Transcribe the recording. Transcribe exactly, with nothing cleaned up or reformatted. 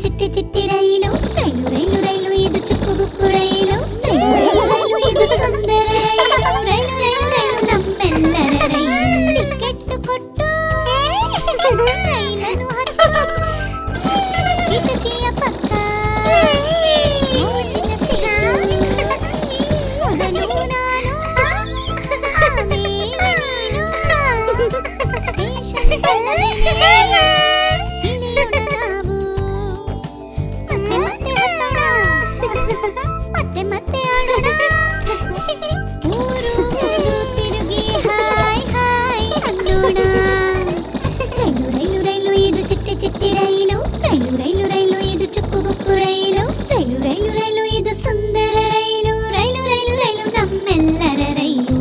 ಚಿಟ್ಟಿ ಚಿಟ್ಟಿ ರೈಲು ರೈಲು ರೈಲು ರೈಲು ಇದು ಚುಕ್ಕುಬುಕ್ಕು ರೈಲು ರೈಲು ರೈಲು ರೈಲು ಇದು ಸುಂದರ ರೈಲು ರೈಲು ರೈಲು ರೈಲು ನಮ್ಮೆಲ್ಲರ ರೈಲು ಟಿಕೆಟ್ ಕೊಟ್ಟು ರೈಲನ್ನು ಹತ್ತು ಕಿಟಕಿಯ ಪಕ್ಕ ಮೋಜಿನ ಸೀಟು ಮೊದಲು ನಾನು ಆಮೇಲೆ ನೀನು ಸ್ಟೇಷನ್ ಇಳಿಯೋಣ ನಾವು ಮತ್ತೆ ಮತ್ತೆ ಹತ್ತೋಣ ಮತ್ತೆ ಮತ್ತೆ ಆಡೋಣ ಊರು ಊರು ತಿರುಗಿ ಹಾಯ್ ಹಾಯ್ ಅನ್ನೋಣ ರೈಲು ರೈಲು ರೈಲು ಇದು ಚಿಟ್ಟಿ ಚಿಟ್ಟಿ ರೈಲು ರೈಲು ರೈಲು ರೈಲು ಇದು ಚುಕ್ಕುಬುಕ್ಕು ರೈಲು ರೈಲು ರೈಲು ರೈಲು ಇದು ಸುಂದರ ರೈಲು ರೈಲು ರೈಲು ರೈಲು ನಮ್ಮೆಲ್ಲರ ರೈಲು